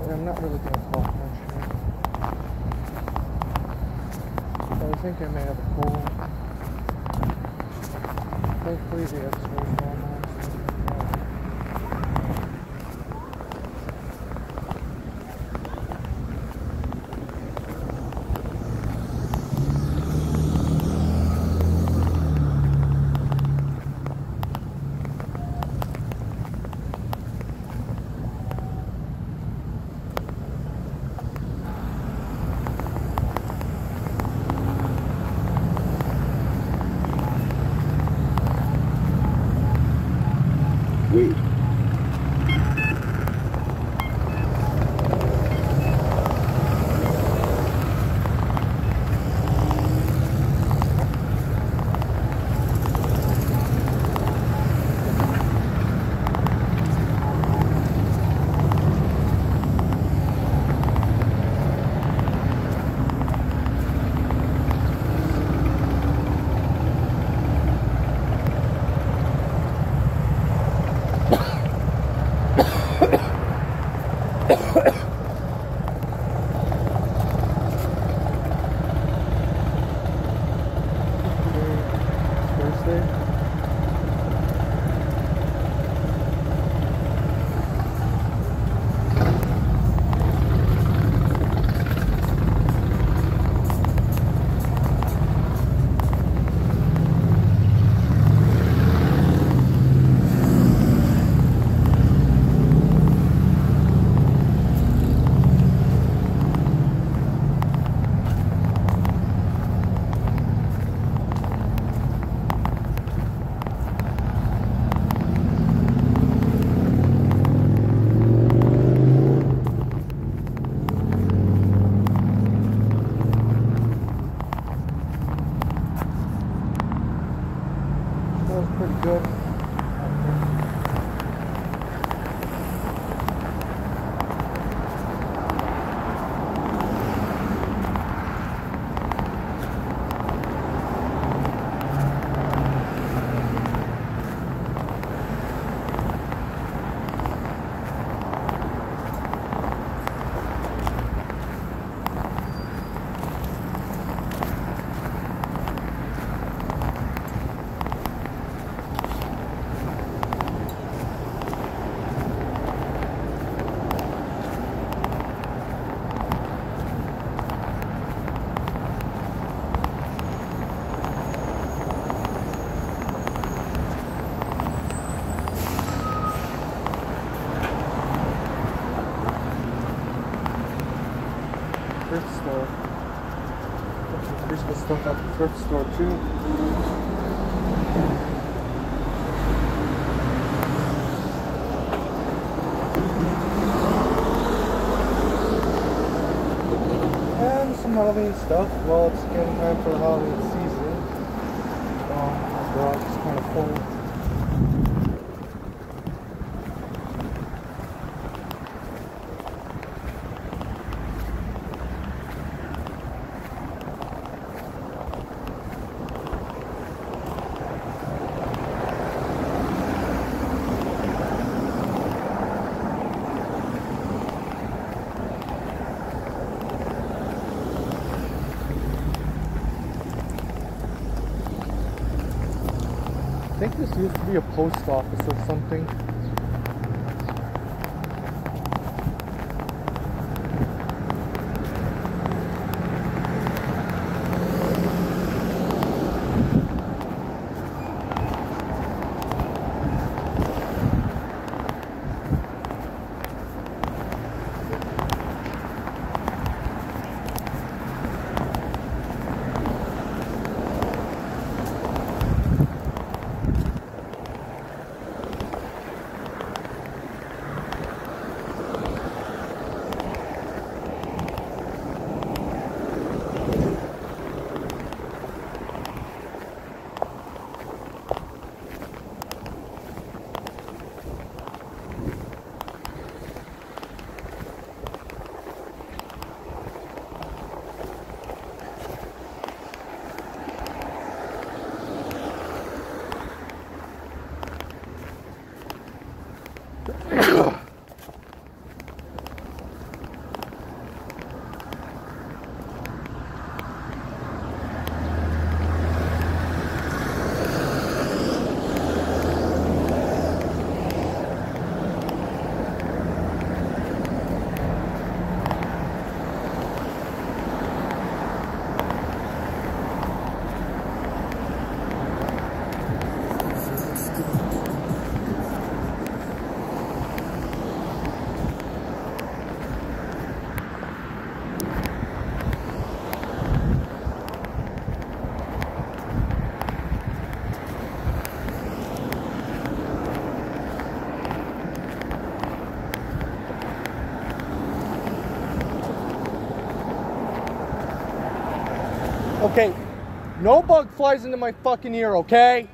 I'm not really going to talk much here. I think I may have a cold. Hopefully the episode's normal. Wait. Pretty good. Thrift store. Got some Christmas stuff at the thrift store too. And some Halloween stuff. Well, it's getting time for the Halloween season. My garage is kind of full. I think this used to be a post office or something. Okay, no bug flies into my fucking ear, okay?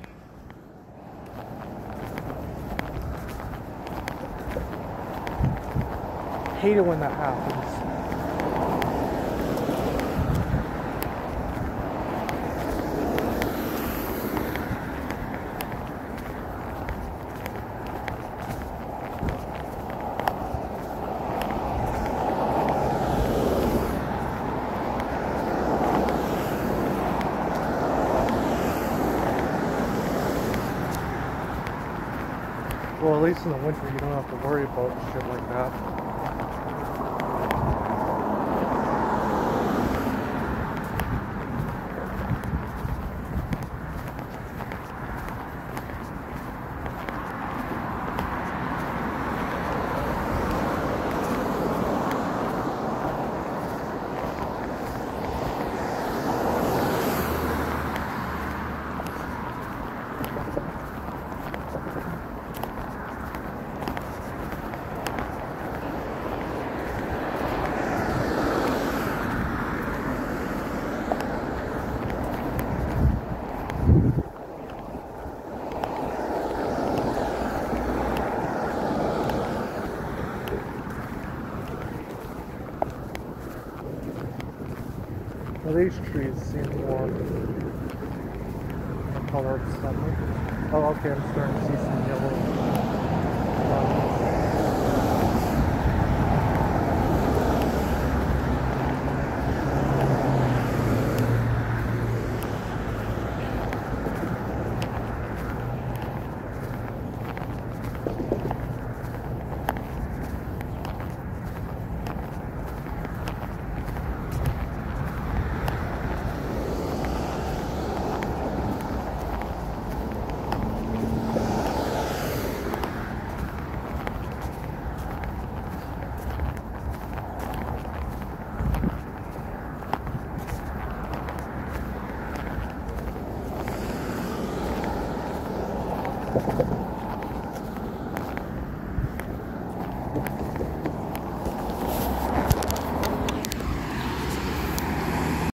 Hate it when that happens. Well, at least in the winter you don't have to worry about shit like that. Well, these trees seem more the color of summer. Oh, okay, I'm starting to see some yellow.